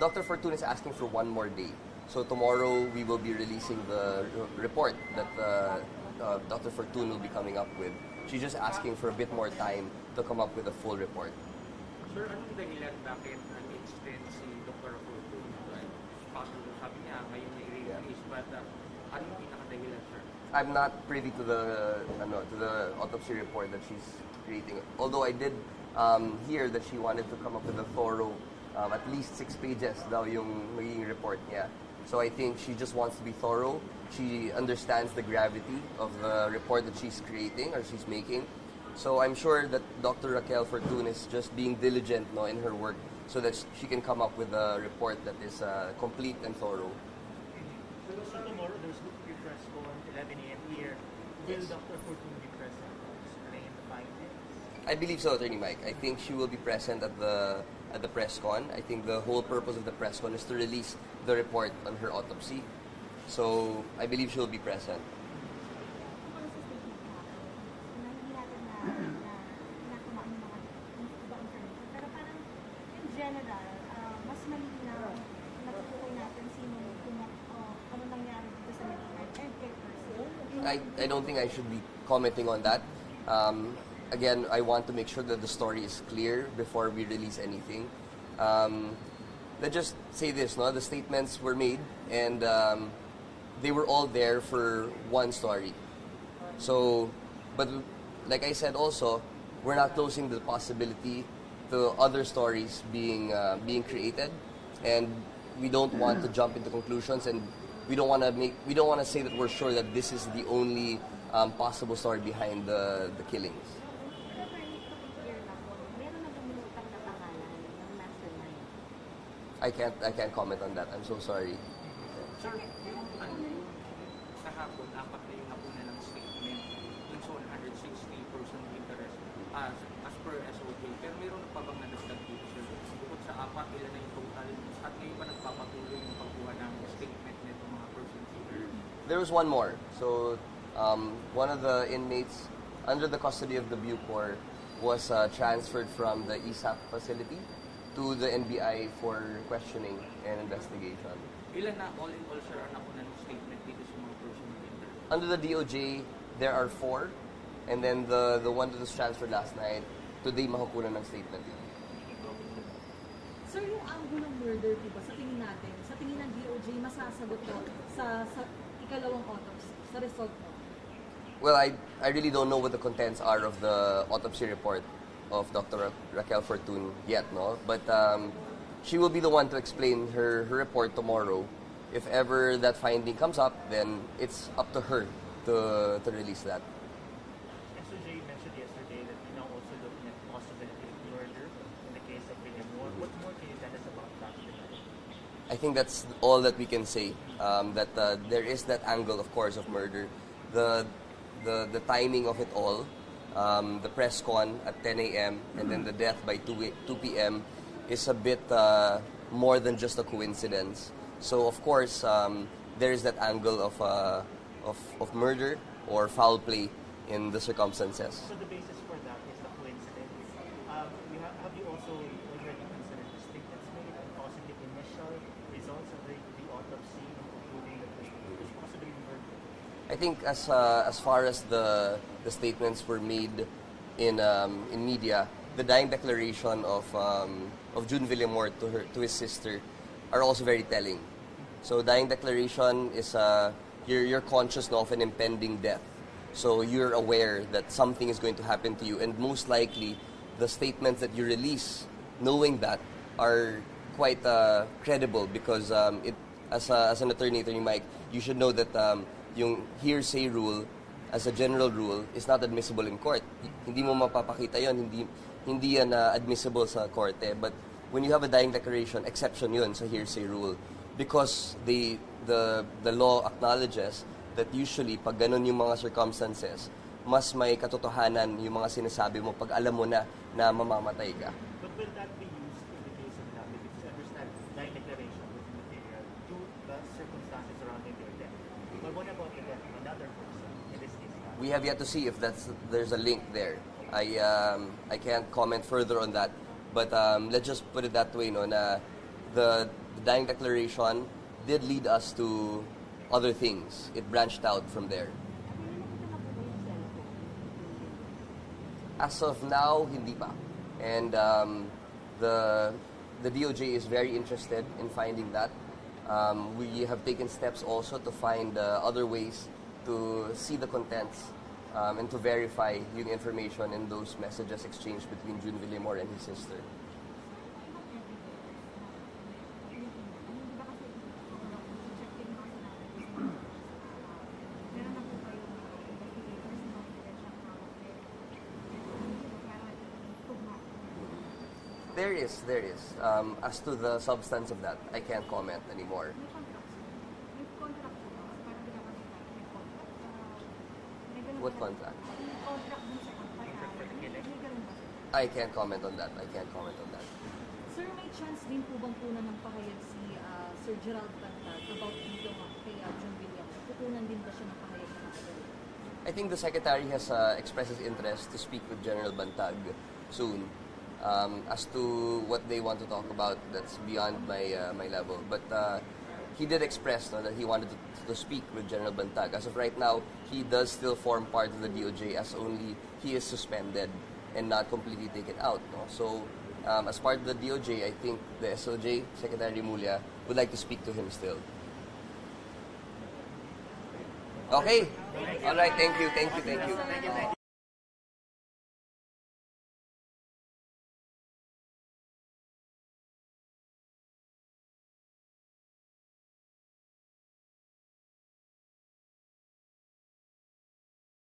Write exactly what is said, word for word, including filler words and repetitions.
Doctor Fortune is asking for one more day. So tomorrow we will be releasing the report that uh, uh, Doctor Fortune will be coming up with. She's just asking for a bit more time to come up with a full report. Sir, anong dahilan bakit nag-extend si Doctor Fortune? Possible, sabi niya, ngayon may release, but uh, ano yung pinaka-dahilan, sir? I'm not privy to the ano, to the autopsy report that she's creating. Although I did um, hear that she wanted to come up with a thorough, um, at least six pages daw yung magiging report niya. So I think she just wants to be thorough. She understands the gravity of the report that she's creating or she's making. So I'm sure that Doctor Raquel Fortune is just being diligent, no, in her work so that she can come up with a report that is uh, complete and thorough. So tomorrow there's going to be press con eleven a m here. Will Yes. Doctor Fortune be present to explain the findings? I believe so, Attorney Mike. I think she will be present at the at the press con. I think the whole purpose of the press con is to release the report on her autopsy. So I believe she will be present. Pero parang in general, uh, mas malinaw natutukoy natin sino kung uh, ano nangyari dito sa Medinet and kay person. I, I don't think I should be commenting on that. Um, again, I want to make sure that the story is clear before we release anything. Um, let's just say this, no? The statements were made and um, they were all there for one story. So, but like I said also, we're not closing the possibility to other stories being uh, being created, and we don't want to jump into conclusions, and we don't want to make we don't want to say that we're sure that this is the only um, possible story behind the the killings. Pero very clear lang po, meron na bumulutang na pangalan ng mastermind. I can't I can't comment on that. I'm so sorry. Sir, yung ano, kahapon, apat na yung napuna ng statement dun sa one hundred sixty person interest as, as per S O J. Pero meron pa bang nadagdag dito, sir? Bukod sa apat, ilan na yung total? At ngayon pa nagpapatuloy yung pagkuha ng statement nito mga person interest? There was one more. So, um, one of the inmates under the custody of the Bucor was uh, transferred from the E S A P facility to the N B I for questioning and investigation. Ilan na all in all, sir, ang napuna ng statement dito sa mga person interest? Under the D O J, there are four, and then the the one that was transferred last night, today makukunan ng statement. Sir, yung angle ng murder, diba, sa tingin natin, sa tingin ng D O J, masasagot to sa, sa ikalawang autopsy, sa result mo? Well, I I really don't know what the contents are of the autopsy report of Doctor Ra- Raquel Fortune yet, no? But um, she will be the one to explain her, her report tomorrow. If ever that finding comes up, then it's up to her to to release that. S O J mentioned yesterday that you're now also looking at the possibility of murder in the case of William Moore. What more can you tell us about that? I think that's all that we can say. Um, that uh, there is that angle, of course, of murder. The the the timing of it all, um, the press con at ten a m and then the death by two p m is a bit uh, more than just a coincidence. So of course, um, there is that angle of, uh, of of murder or foul play in the circumstances. So the basis for that is the coincidence. Um, you have, have you also already considered the statements made and possibly initial results of the, the autopsy, including that this possibly murder? I think as uh, as far as the the statements were made in um, in media, the dying declaration of um, of June Villamor to her to his sister are also very telling. So dying declaration is uh, you're you're conscious of an impending death. So you're aware that something is going to happen to you, and most likely the statements that you release, knowing that, are quite uh, credible because um, it as a, as an attorney, Attorney Mike, you should know that um, yung hearsay rule as a general rule is not admissible in court. Hindi mo mapapakita yon, hindi hindi yan uh, admissible sa korte. But when you have a dying declaration, exception yun sa hearsay rule because the the the law acknowledges that usually pag ganun yung mga circumstances, mas may katotohanan yung mga sinasabi mo pag alam mo na na mamamatay ka. But will that be used in the case of Gabby? Because I understand dying declaration with material to the circumstances surrounding their death. But what about the death of another person, in this case? Gabby? We have yet to see if that's there's a link there. I um, I can't comment further on that, but um, let's just put it that way, no, na the the dying declaration did lead us to other things. It branched out from there. As of now, hindi pa. And um, the the D O J is very interested in finding that. Um, we have taken steps also to find uh, other ways to see the contents um, and to verify yung information in those messages exchanged between June Villamor and his sister. There is, there is. Um, as to the substance of that, I can't comment anymore. What contract? I can't comment on that. I can't comment on that. Sir, may chance din po bang punan ng pahayag si ah, Sir Gerald Bantag about dito nga kay uh, June Villamor? Pupunan din ba siya ng pahayag ng pahayag? I think the Secretary has uh, expressed his interest to speak with General Bantag soon. Um, as to what they want to talk about, that's beyond my uh, my level. But uh, he did express no, that he wanted to, to speak with General Bantag. As of right now, he does still form part of the D O J as only he is suspended and not completely taken out. No? So, um, as part of the D O J, I think the S O J, Secretary Mulya, would like to speak to him still. Okay. All right. Thank you. Thank you. Thank you.